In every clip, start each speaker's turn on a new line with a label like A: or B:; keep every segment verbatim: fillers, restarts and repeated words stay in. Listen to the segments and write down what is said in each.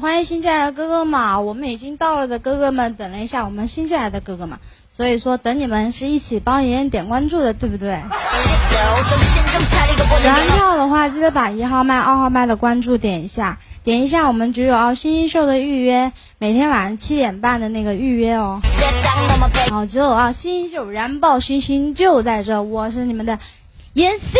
A: 欢迎新进来的哥哥们，我们已经到了的哥哥们，等了一下我们新进来的哥哥们，所以说等你们是一起帮妍妍点关注的，对不对？喜欢跳的话，记得把一号麦、二号麦的关注点一下，点一下我们局友奥星星秀的预约，每天晚上七点半的那个预约哦。好，局友啊，星星秀燃爆星星就在这，我是你们的妍 C。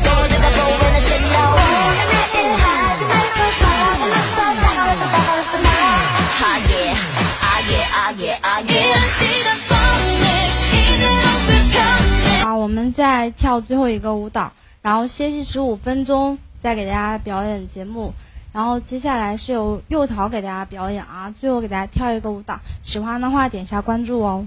A: 好，我们再跳最后一个舞蹈，然后歇息十五分钟，再给大家表演节目。然后接下来是由幼桃给大家表演啊，最后给大家跳一个舞蹈，喜欢的话点一下关注哦。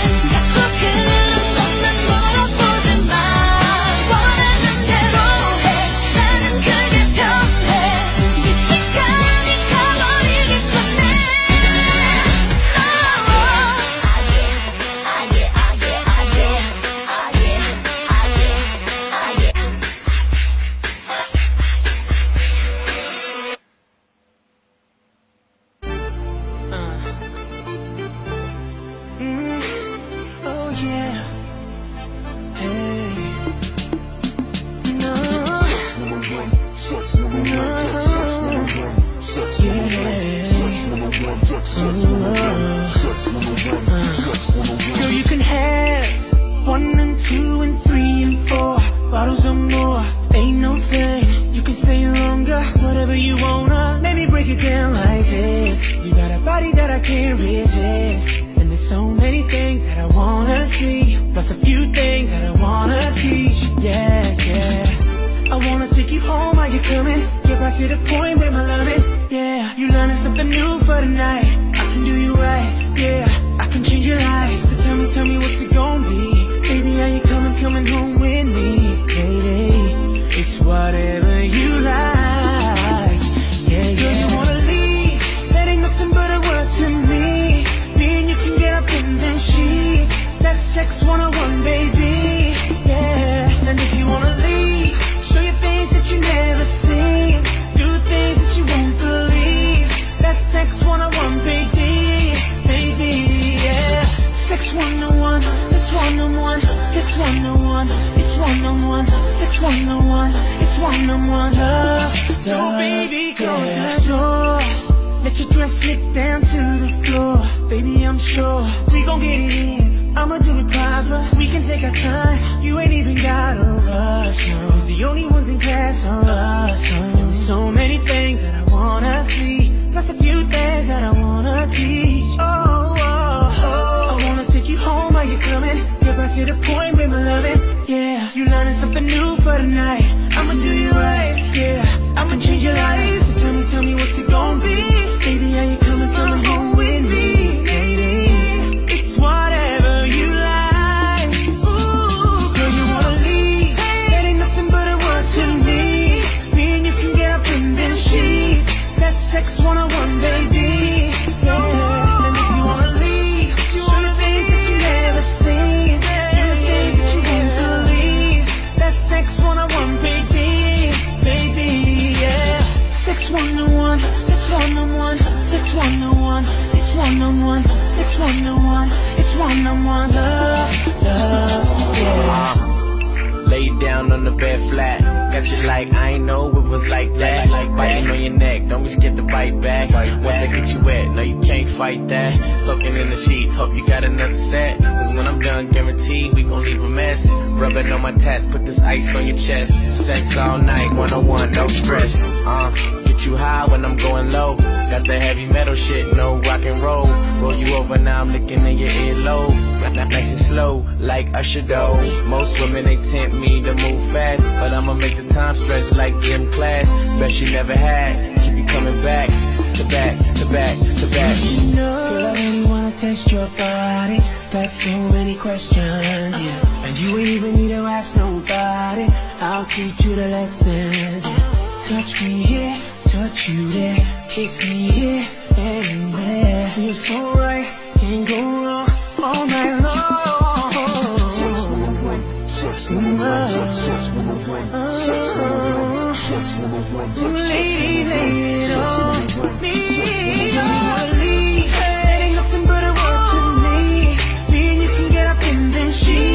B: Girl, you can have one and two and three and four bottles or more. Ain't no thing, you can stay longer. Whatever you wanna, maybe break it down like this. You got a body that I can't resist, and there's so many things that I wanna see, plus a few things that I wanna teach. Yeah, yeah, I wanna take you home, are you coming? Get right to the point with my loving. Yeah, you learning something new for tonight. I can do you right, yeah, I can change your life. So tell me, tell me what's it gonna be? Baby, are you coming, coming home with me? Lady, it's whatever you like. Yeah, yeah. Girl, you wanna leave, that ain't nothing but a word to me. Me and you can get up in them sheets. That's sex one oh one, baby. Yeah, and if you wanna leave, show you things that you never seen. Do things that you won't believe. That's sex one oh one, baby, baby, yeah. Sex one oh one, it's one oh one. Sex one oh one, it's one oh one. Sex one oh one, it's one oh one. Love, so baby, close yeah. the door. Let your dress slip down to the floor. Baby, I'm sure we gon' get it in. I'ma do it proper, we can take our time. You ain't even gotta rush, no. Cause the only ones in class are us, no. There's so many things that I wanna see, plus a few things that I wanna teach. Oh, oh, oh, I wanna take you home, are you coming? Get right to the point with my loving. Yeah, you learning something new for tonight. I'ma do you right, yeah, I'ma change your life. So tell me, tell me what's it gonna be? Baby, are you coming, coming home with me? Lady, it's whatever you like. Ooh, girl, you wanna leave, that ain't nothing but a word to me. Me and you can get up in them sheets. That's sex one oh one, baby. Yeah, and if you wanna leave, show you things that you never seen. Do the things that you won't believe. That's sex one oh one, baby, baby, yeah. Sex one oh one, it's one oh one. Sex one oh one, it's one oh one. Sex one oh one, it's one oh one. Love, love, yeah.
C: Lay down on the bed flat. Got you like, I ain't know it was like that. Like biting on your neck, don't be scared to bite back. Once I get you wet, no you can't fight that. Soaking in the sheets, hope you got another set. Cause when I'm done, guaranteed we gon' leave a mess. Rubbing on my tats, put this ice on your chest. Sex all night, one oh one, no stress. Uh, get you high when I'm going low. Got the heavy metal shit, no rock and roll. Roll you over, now I'm licking in your earlobe. Nice and slow, like Usher though. Most women, they tempt me to move fast, but I'ma make the time stretch like gym class. Best you never had, keep you coming back, to back, to back, to back.
B: You know, girl, I really wanna test your body. Got so many questions, yeah. And you ain't even need to ask nobody. I'll teach you the lessons, yeah. Touch me here, touch you there. Kiss me here, anywhere. Feel so right, can't go wrong all night long.
D: Sex one oh one, sex one oh one, sex one oh one, sex one oh one, sex one oh one,
B: lady, lay it on me. in them sheets.